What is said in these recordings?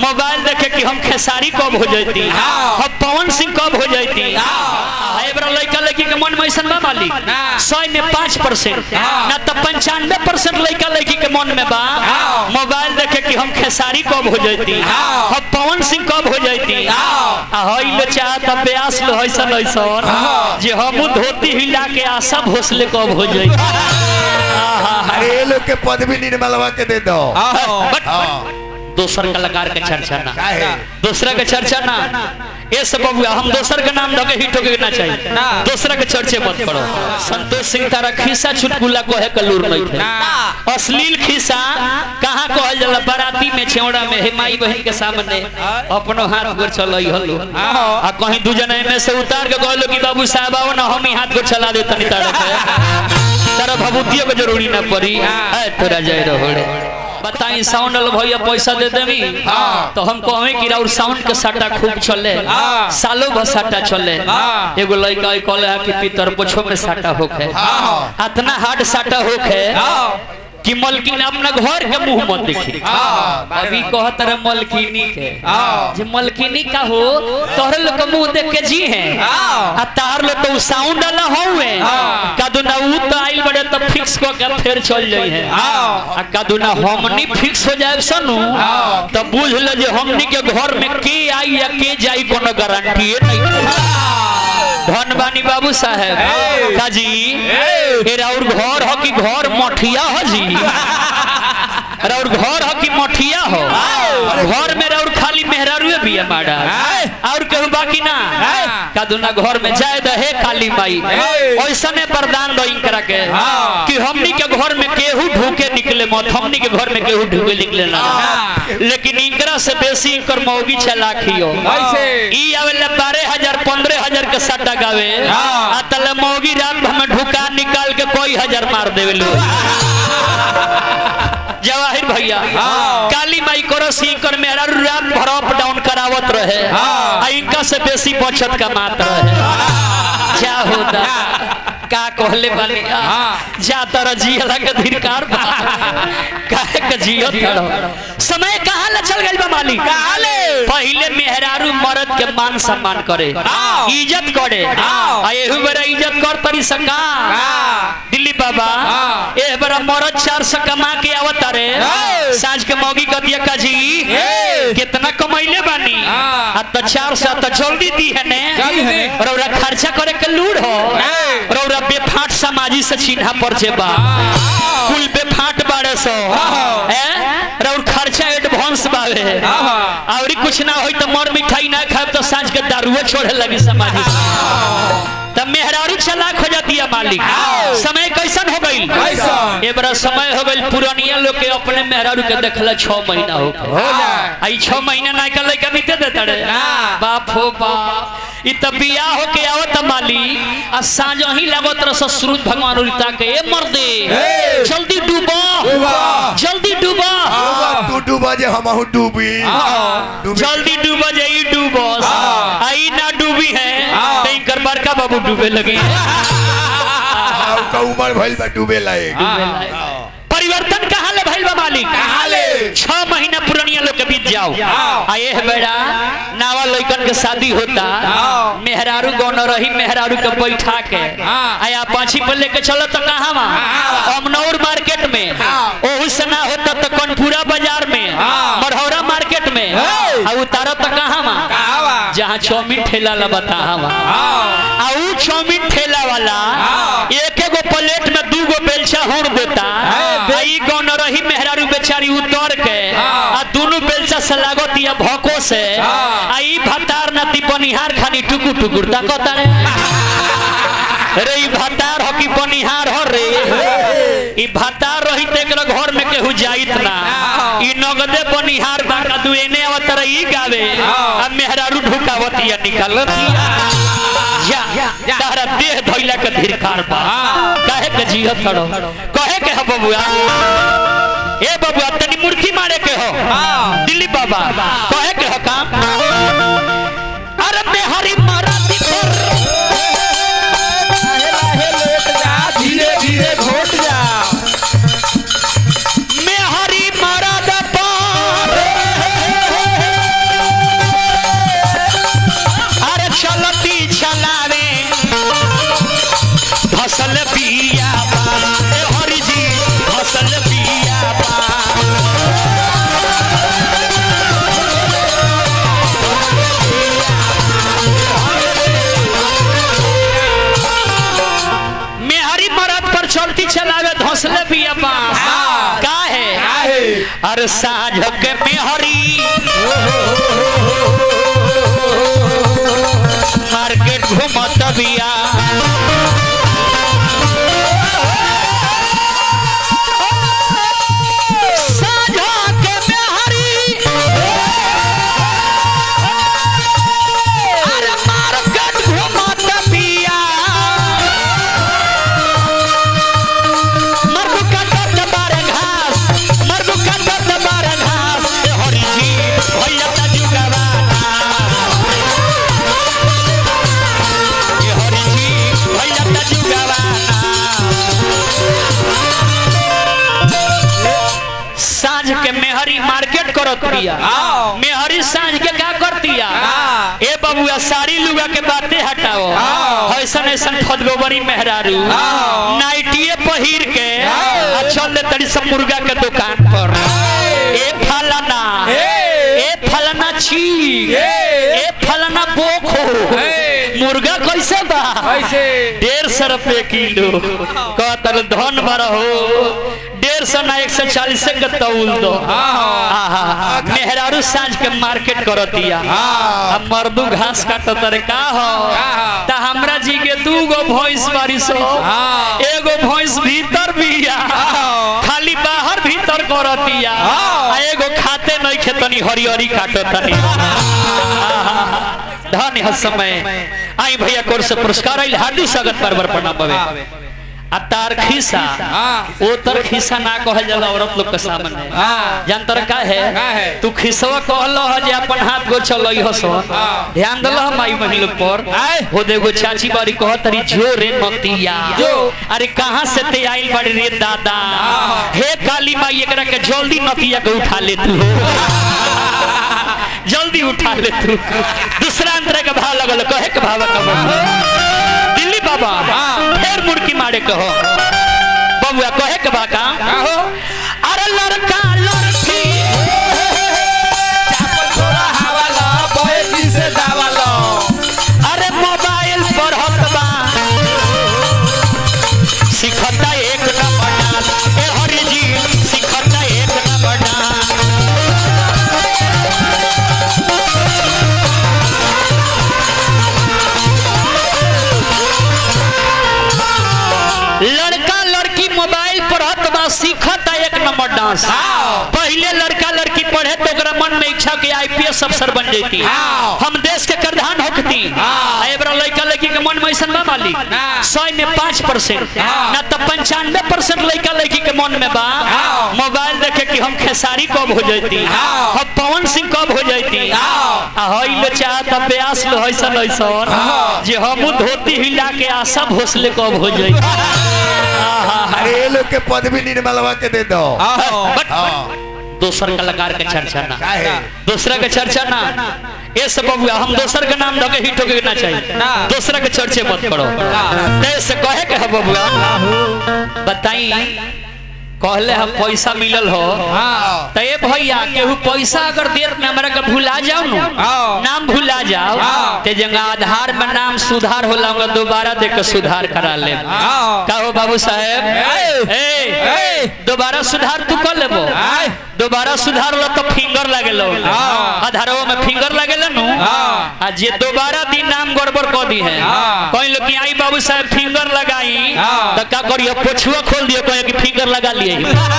Mobile देखे कि हम खेसारी कब हो जाती, हम पवन सिंह कब हो जाती। लड़का लड़की के मन में ऐसा बा मालिक 100 में 5% ना तो 95% लड़का लड़की के मन में बा मोबाइल देखे कि हम खेसारी कब हो जाती, हम पवन सिंह कब हो जाती। लो चाहता प्यास लो ऐसा ऐसा जे हम धोती हिला के आशा भोसले कब हो जाती। अरे लोग के पदवी निर्मलवा के दे दो। दोसर कलाकार के चर्चा ना, दूसरा के चर्चा ना, ये सब हम दोसर के नाम धके हिट होके ना चाहिए, दूसरा के चर्चे मत करो। संतोष सिंह तारा खिस्सा चुटकुला कहे कलूर नहीं थे, अश्लील खिस्सा कहाँ कहल जाला बाराती में छेवड़ा में हे माई बहन के सामने अपनो हाथ गोर चलई हलो आ कहीं दू जने में से उतार के कहलो कि बाबू साहब आओ ना हम ही हाथ गोर चला दे तनी तारा के तारा भभूतियों के जरूरी ना पड़ी है तोरा जाय रहोड़े। बताई साउंड वाला भैया पैसा दे देवी तो हम कहे कि और साउंड के साटा खूब चले, सालों भर साटा चले। एगो लड़का कहले है कि पितर पोछो में साटा होखे, इतना हार्ड साटा होखे कि मलकिन अपना घर के मुंह मत देखी। अभी कहत रहे मलकिनी के जे मलकिनी का हो तोहरे लोग मुंह देख के जी है आ तार लो तो साउंड वाला होवे कदुना उ तो आइल बड़े तो फिक्स को के फिर चल जाई है आ कदुना हमनी फिक्स हो जाए सनु तो बुझ ले जे हमनी के घर में के आई या के जाई कोनो गारंटी नहीं। धनबानी बाबू साहेब काजी और घर हो कि घर मठिया हो जी, और घर हो कि मठिया हो, घर में और खाली मेहरारू भी है माड़ा और कहूँ बाकी ना कदुना घर में जाए दहे काली माई ऐसा वरदान दो इनकरा के कि हमनी के घर में केहू ढूके निकले मत, हमनी के घर में केहू ढूके निकले ना, लेकिन इनकरा से बेसी इनकर मौगी चलाखियो ई आवेला 12,000 15,000 के सट्टा गावे आ तले मौगी रात भर में ढुका निकाल के कोई 1000 मार देवे लो। जवाहिर भैया काली माई करो सीकर मेरा रात भर अप डाउन करावत रहे आ इनका से बेसी बचत का मात रहे। क्या होता का कहले बानी जा तर जियला के धिरकार काहे के जियत रहो। समय कहां ले चल गइल बा मालिक, पहले मेहरारू मर्द के मान सम्मान करे इज्जत करे आ एहू बेरा इज्जत कर तरी सका। दिल्ली बाबा ए बेरा मर्द 400 कमा के आवत रे साँझ के मौगी क दिया काजी कितना कमाइले बानी आ त 400 त जल्दी दी है ने और ओरा खर्चा करे के लूड़ हो और ओरा बेफाट समाजी से चिन्हा पर जेबा कुल बेफाट बाड़े सो और खर्चा एडवांस बावे और कुछ ना होई तो मर मिठाई ना खाए तो सांझ के दारुए छोड़े लगी समाजी तब मेहरारू चलाक हो जाती है मालिक। समय कैसन हो गई ए बड़ा समय हो गई पुरानिया लोग के अपने मेहरारू के देखला 6 महीना हो आई 6 महीना ना के लइका बीते देता रे बाप हो बाप ई त बियाह हो के आवत मालिक आ सांझ ही लागत रस सूरज भगवान उरिता के ए मर्दे जल्दी डूबो जल्दी डूबो तू डूबा जे हमहु डूबी जल्दी डूबो जे ई डूबो आई ना डूबी है कहीं कर बड़का बाबू डूबे लगे का उम्र भइल बा डूबे लाए। परिवर्तन कहां ले भइल बा मालिक, कहां ले 6 महीना पुरानिया लोग के बीत जाओ आए है बेड़ा नावा लइकन के शादी होता मेहरारू गौन रही मेहरारू के बैठा के आया पाछी पर लेके चलो तो कहां वहां अमनौर मार्केट में ओहू से ना होता तो कनपुरा बाजार में मरहौरा मार्केट में आ उतारो तो कहां वहां जहां चौमिन ठेला ला बता आ उ चौमिन ठेला वाला एक एगो प्लेट में 2 गो बेलचा होड़ देता आई गौन रही मेहरारू बेचारी उतर के आ दोनों बेलचा से लागतिया भको से आई भतार नती बनिहार खानी टुकु टुकुर ताकता रे रे ई भतार हो कि बनिहार हो रे ई भतार रही ते एकरा घर में केहू जाइत ना ई नगदे बनिहार बाका दुएने आवत रही गावे आ मेहरारू ढुकावतिया निकालतिया तारा देह धइला के धिरकार बा काहे के जियत करो कहे के ह बबुआ ए बबुआ तनी मुर्गी मारे के हो दिल्ली बाबा कहे के ह काम अरे मेहरी मराती पर लेट जा धीरे धीरे घोट जा मेहरी मराद पर अरे साँझ के मेहरी मार्केट घूमत बिया मार्केट करत दिया मेहरी सांझ के क्या करतिया ए बबुआ साड़ी लुगा के बातें हटाओ ऐसन ऐसन फदगोबरी मेहरारू नाइटिए पहिर के चल ले तड़ी सब मुर्गा के दुकान पर ए फलाना छी ए फलाना बोखो मुर्गा कैसे बा 150 रुपये किलो कहतर धन भर हो 150 ना 140 के तौल दो मेहरारू सांझ के मार्केट करतिया अब मर्दू घास काटत रे का हो त हमरा जी के 2 गो भैंस बारी सो एगो भैंस भीतर बिया खाली बाहर भीतर करतिया एगो खाते नहीं खेतनी हरिहरी काटतनी धन्य है समय आई भैया कोर से पुरस्कार आइल हार्दिक स्वागत पर प्रणाम बवे आ तार खिसा ओ तर खिसा ना कहल जाला औरत लोग के सामने जानतर का है तू खिसवा कहलो ह जे अपन हाथ गो चलई हसो ध्यान दल माई महिल पर हो देखो चाची बारी कहतरी जो रे नतिया अरे कहां से ते आइल बड़ी रे दादा हे काली माई एकरा के जल्दी नतिया के उठा ले तू जल्दी उठा ले तू दूसरा अंतर के भाव लगल कहे के भाव का दिल्ली बाबा फिर मुर्की मारे कहो बबुआ कहे के बाका अरे लड़का लड़की थोड़ा हवा लो बॉय से दावा लो अरे मोबाइल पर हतबा सिखता एक नंबर डांस ए हरि जी सिखता एक नंबर डांस लड़का लड़की मोबाइल पर हतबा सीखता एक नंबर डांस पहले लड़का लड़की पढ़े तो मन में इच्छा के आईपीएस अफसर बन जाती हम देश के प्रधान होती एबरा लड़का लड़की के मन में ऐसा बा मालिक 100 में 5% ना तो 95% लड़का लड़की के मन में बा मोबाइल देखे कि हम खेसारी कब हो जाती हम पवन सिंह कब हो जाती हईल चाहत अभ्यास लो ऐसा ऐसा जे हम धोती हिला के आशा भोसले कब हो जाती अरे लोग के पदवी निर्मलवा के दे दो दोसर कलाकार के चर्चा ना दूसरा के चर्चा ना ये सब बबुआ हम दोसर के नाम धके हिट होके ना चाहिए दूसरा के चर्चे मत करो ऐसे कहे के है बबुआ बताई कहले हम पैसा मिलल हो तो ये भैया केहू पैसा अगर देर में हमरा के भुला जाओ नाम भुला जाओ ते जंगा आधार में नाम सुधार होला हम दोबारा दे के सुधार करा ले कहो बाबू साहेब दोबारा सुधार तू कर लेबो दोबारा सुधार होला तो फिंगर लागेलो आधारवा में फिंगर लागेला नु आ जे दोबारा दिन नाम गड़बड़ कर दी है कहीं लोग आई बाबू साहेब फिंगर लगाई तो का करियो पोछुआ खोल दियो कहे कि फिंगर लगा लिए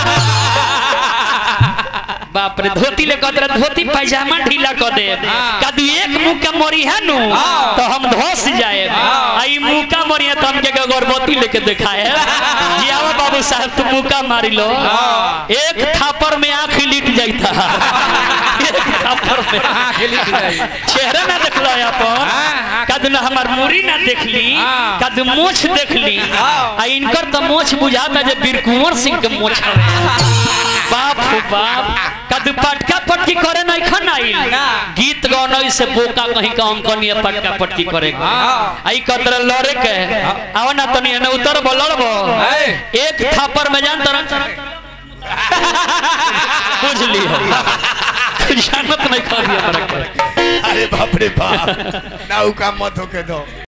बाप रे धोती ले कदर धोती पैजामा ढीला कर दे कदू एक मुंह का मोरी है नु तो हम धस जाए आई मुंह का मोरी है तो हम के गर्भवती लेके दिखाए जी आओ बाबू साहब तू मुंह का मारी लो एक थापर में आंख लिट जाता एक थापर में आंख लिट जाई चेहरा ना देख लो अपन कदू ना हमार मुरी ना देख ली कदू मोछ देख ली आ इनकर तो मोछ बुझाता जे वीर कुंवर सिंह के मोछ बाप हो बाप कदू पटका पटकी करे नहीं खनाई गीत गाने से बोका कहीं का अंकनीय पटका पटकी करेगा आई कतर लड़े के आओ ना तनी एने उतर बोलबो एक थापर में जान तरन बुझ ली जानत नहीं खा दिया अरे बाप रे बाप ना का मत होके दो।